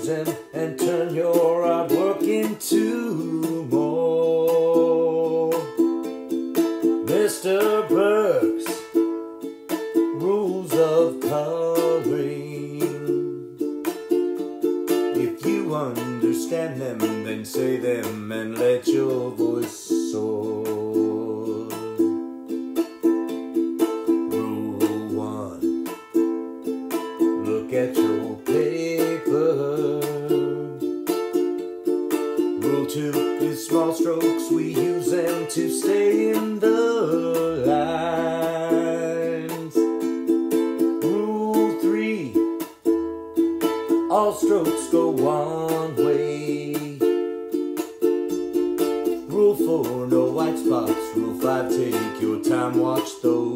them and turn your hard work into more. Mr. Burke's rules of coloring. If you understand them, then say them and let your voice soar. Rule 1. Look at your paper. Rule 2 is small strokes. We use them to stay in the lines. Rule 3. All strokes go one way. Rule 4, no white spots. Rule 5, take your time, watch those